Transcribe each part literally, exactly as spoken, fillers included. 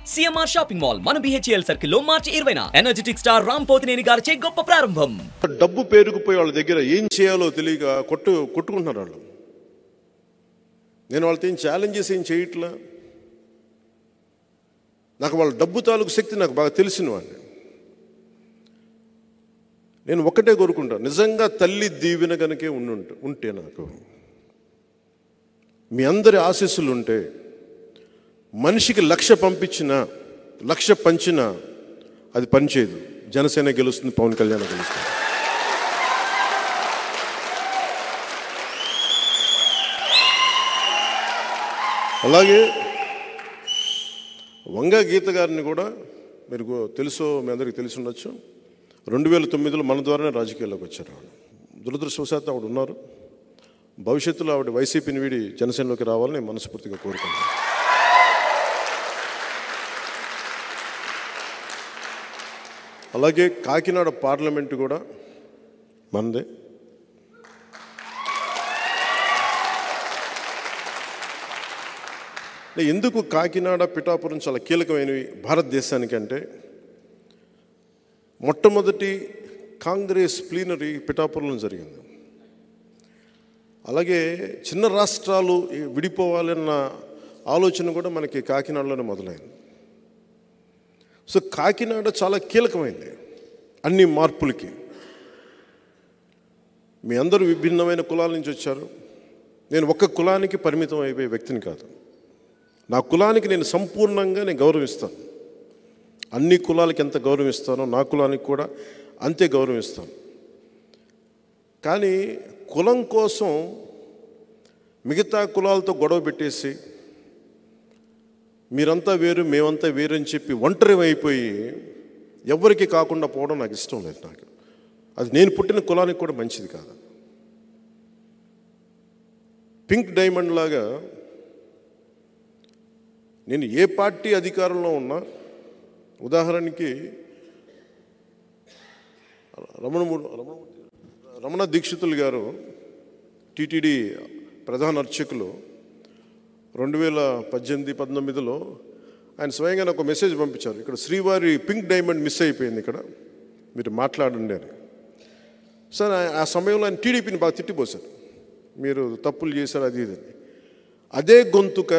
CMR shopping mall మన BHL circle లో మార్చి ఇరవైన ఎనర్జెటిక్ స్టార్ రామ్ పోతినేని గారిచే గొప్ప ప్రారంభం. డబ్బు పేరుకుపోయి వాళ్ళ దగ్గర ఏం చేయాలో తెలియక కొట్టు కొట్టుకుంటున్నారు వాళ్ళు. నేను వాళ్ళతో ఏం ఛాలెంజెస్ ఏం చేయట్లా. నాకు వాళ్ళ డబ్బు తాలూకు శక్తి నాకు బాగా తెలిసిన వాడిని. నేను ఒక్కటే కోరుకుంటాను, నిజంగా తల్లి దీవెన కనుకే ఉండుంటే ఉంటే నాకు మీ అందరి ఆశీస్సులు ఉంటే మనిషికి లక్ష పంపించినా లక్ష పంచినా అది పనిచేయదు. జనసేన గెలుస్తుంది, పవన్ కళ్యాణ్ గెలుస్తుంది. అలాగే వంగ గీత గారిని కూడా మీరు తెలుసో మీ అందరికీ తెలిసి ఉండొచ్చు. రెండు వేల తొమ్మిదిలో మన ద్వారానే రాజకీయాల్లోకి వచ్చారు ఆవిడ. దురదృష్టవశాత్తు ఆవిడ ఉన్నారు. భవిష్యత్తులో ఆవిడ వైసీపీని వీడి జనసేనలోకి రావాలని నేను మనస్ఫూర్తిగా కోరుకుంటున్నాను. అలాగే కాకినాడ పార్లమెంటు కూడా మనదే. ఎందుకు కాకినాడ పిఠాపురం చాలా కీలకమైనవి భారతదేశానికి అంటే, మొట్టమొదటి కాంగ్రెస్ ప్లీనరీ పిఠాపురంలో జరిగింది. అలాగే చిన్న రాష్ట్రాలు విడిపోవాలన్న ఆలోచన కూడా మనకి కాకినాడలోనే మొదలైంది. సో కాకినాడ చాలా కీలకమైంది అన్ని మార్పులకి. మీ అందరూ విభిన్నమైన కులాల నుంచి వచ్చారు. నేను ఒక్క కులానికి పరిమితం అయిపోయే వ్యక్తిని కాదు. నా కులానికి నేను సంపూర్ణంగా నేను గౌరవిస్తాను. అన్ని కులాలకి ఎంత గౌరవిస్తానో నా కులానికి కూడా అంతే గౌరవిస్తాను. కానీ కులం కోసం మిగతా కులాలతో గొడవ పెట్టేసి మీరంతా వేరు మేమంతా వేరు అని చెప్పి ఒంటరి అయిపోయి ఎవరికి కాకుండా పోవడం నాకు ఇష్టం లేదు. నాకు అది నేను పుట్టిన కులానికి కూడా మంచిది కాదు. పింక్ డైమండ్ లాగా నేను ఏ పార్టీ అధికారంలో ఉన్నా, ఉదాహరణకి రమణమూర్తి రమణ రమణ దీక్షితులు గారు టీటీడీ ప్రధాన అర్చకులు రెండు వేల పద్దెనిమిది పంతొమ్మిదిలో ఆయన స్వయంగా నాకు ఒక మెసేజ్ పంపించారు. ఇక్కడ శ్రీవారి పింక్ డైమండ్ మిస్ అయిపోయింది, ఇక్కడ మీరు మాట్లాడండి అని. సార్ ఆ సమయంలో ఆయన టీడీపీని బాగా తిట్టిపోశారు, మీరు తప్పులు చేశారు అది ఇది. అదే గొంతుక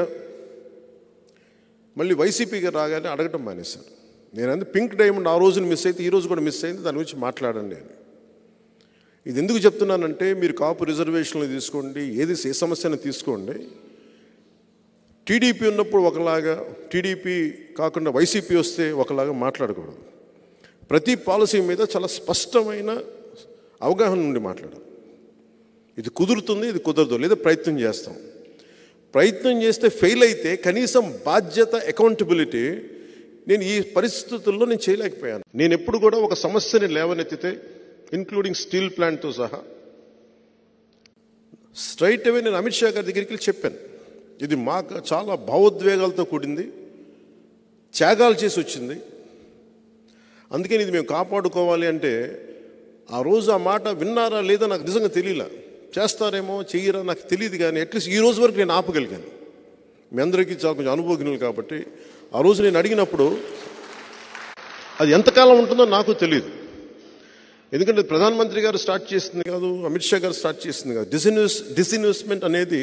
మళ్ళీ వైసీపీగా రాగానే అడగటం మానేశారు. నేను అందు పింక్ డైమండ్ ఆ రోజున మిస్ అయితే ఈ రోజు కూడా మిస్ అయింది, దాని గురించి మాట్లాడండి అని. ఇది ఎందుకు చెప్తున్నానంటే, మీరు కాపు రిజర్వేషన్లు తీసుకోండి, ఏది ఏ సమస్యను తీసుకోండి, టీడీపీ ఉన్నప్పుడు ఒకలాగా, టీడీపీ కాకుండా వైసీపీ వస్తే ఒకలాగా మాట్లాడకూడదు. ప్రతి పాలసీ మీద చాలా స్పష్టమైన అవగాహన నుండి మాట్లాడాలి. ఇది కుదురుతుంది, ఇది కుదరదు, లేదా ప్రయత్నం చేస్తాం. ప్రయత్నం చేస్తే ఫెయిల్ అయితే కనీసం బాధ్యత, అకౌంటబిలిటీ నేను ఈ పరిస్థితుల్లో నేను చేయలేకపోయాను. నేను ఎప్పుడు కూడా ఒక సమస్యని లేవనెత్తితే, ఇంక్లూడింగ్ స్టీల్ ప్లాంట్తో సహా, స్ట్రైట్ అవే నేను అమిత్ షా గారి దగ్గరికి వెళ్ళి చెప్పాను, ఇది మాకు చాలా భావోద్వేగాలతో కూడింది, త్యాగాలు చేసి వచ్చింది, అందుకని ఇది మేము కాపాడుకోవాలి అంటే, ఆ రోజు ఆ మాట విన్నారా లేదా నాకు నిజంగా తెలియలా. చేస్తారేమో చెయ్యరా నాకు తెలియదు, కానీ అట్లీస్ట్ ఈ రోజు వరకు నేను ఆపగలిగాను. మీ అందరికీ చాలా కొంచెం అనుభవజ్ఞులు కాబట్టి ఆ రోజు నేను అడిగినప్పుడు అది ఎంతకాలం ఉంటుందో నాకు తెలియదు. ఎందుకంటే ప్రధానమంత్రి గారు స్టార్ట్ చేస్తుంది కాదు, అమిత్ షా గారు స్టార్ట్ చేస్తుంది కాదు. డిస్ఇన్వెస్ డిస్ఇన్వెస్ట్మెంట్ అనేది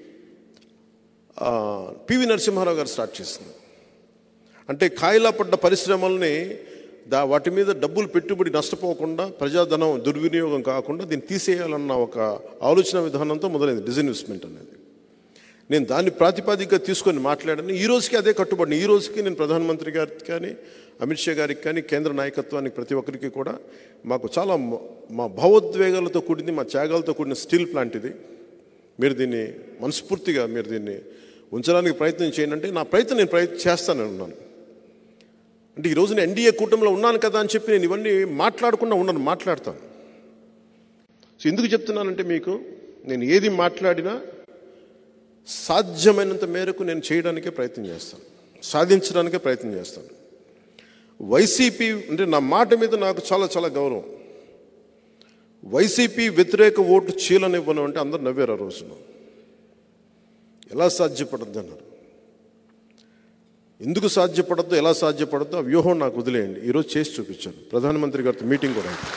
పివి నరసింహారావు గారు స్టార్ట్ చేస్తుంది. అంటే కాయిలా పడ్డ పరిశ్రమల్ని దా వాటి మీద డబ్బులు పెట్టుబడి నష్టపోకుండా, ప్రజాధనం దుర్వినియోగం కాకుండా దీన్ని తీసేయాలన్న ఒక ఆలోచన విధానంతో మొదలైంది డిస్ఇన్వెస్ట్మెంట్ అనేది. నేను దాన్ని ప్రాతిపదికగా తీసుకొని మాట్లాడాను. ఈ రోజుకి అదే కట్టుబడి. ఈ రోజుకి నేను ప్రధానమంత్రి గారికి కానీ, అమిత్ షా గారికి కానీ, కేంద్ర నాయకత్వానికి ప్రతి ఒక్కరికి కూడా మాకు చాలా మా భావోద్వేగాలతో కూడింది, మా త్యాగాలతో కూడిన స్టీల్ ప్లాంట్ ఇది. మీరు దీన్ని మనస్ఫూర్తిగా మీరు దీన్ని ఉంచడానికి ప్రయత్నం చేయండి అంటే, నా ప్రయత్నం నేను ప్రయత్నం చేస్తానని ఉన్నాను. అంటే ఈరోజు నేను ఎన్డీఏ కూటమిలో ఉన్నాను కదా అని చెప్పి నేను ఇవన్నీ మాట్లాడకుండా ఉన్నాను, మాట్లాడతాను. సో ఎందుకు చెప్తున్నానంటే, మీకు నేను ఏది మాట్లాడినా సాధ్యమైనంత మేరకు నేను చేయడానికే ప్రయత్నం చేస్తాను, సాధించడానికే ప్రయత్నం చేస్తాను. వైసీపీ అంటే నా మాట మీద నాకు చాలా చాలా గౌరవం. వైసీపీ వ్యతిరేక ఓటు చీలనివ్వను అంటే అందరు నవ్వారు ఆ రోజున. ఎలా సాధ్యపడద్దు అన్నారు. ఎందుకు సాధ్యపడద్దో, ఎలా సాధ్యపడద్దో ఆ వ్యూహం నాకు వదిలేయండి. ఈరోజు చేసి చూపించాను. ప్రధానమంత్రి గారితో మీటింగ్ కూడా అయింది.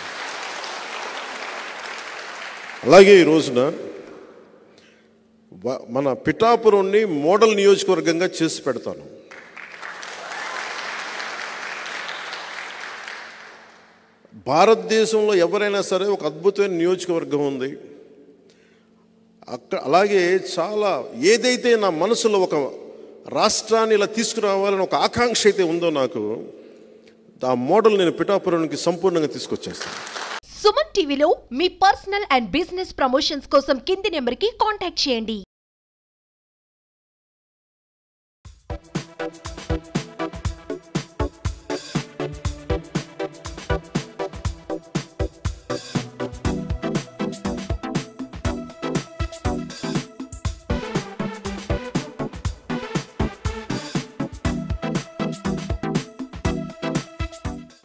అలాగే ఈ రోజున మన పిఠాపురంని మోడల్ నియోజకవర్గంగా చేసి పెడతాను. భారతదేశంలో ఎవరైనా సరే ఒక అద్భుతమైన నియోజకవర్గం ఉంది అక్కడ. అలాగే చాలా ఏదైతే నా మనసులో ఒక రాష్ట్రాన్ని ఇలా తీసుకురావాలని ఒక ఆకాంక్ష అయితే ఉందో నాకు, ఆ మోడల్ నేను పిఠాపురానికి సంపూర్ణంగా తీసుకొచ్చేస్తాను. సుమన్ టీవీలో మీ పర్సనల్ అండ్ బిజినెస్ ప్రమోషన్స్ కోసం కింది నెంబర్కి కాంటాక్ట్ చేయండి.